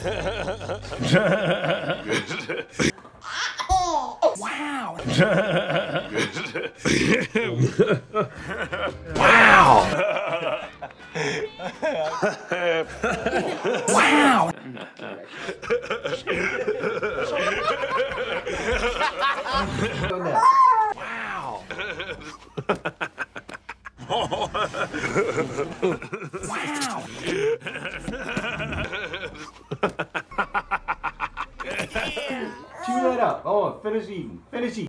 Wow. Wow. Wow. Chew that up. Oh, finish eating. Finish eating.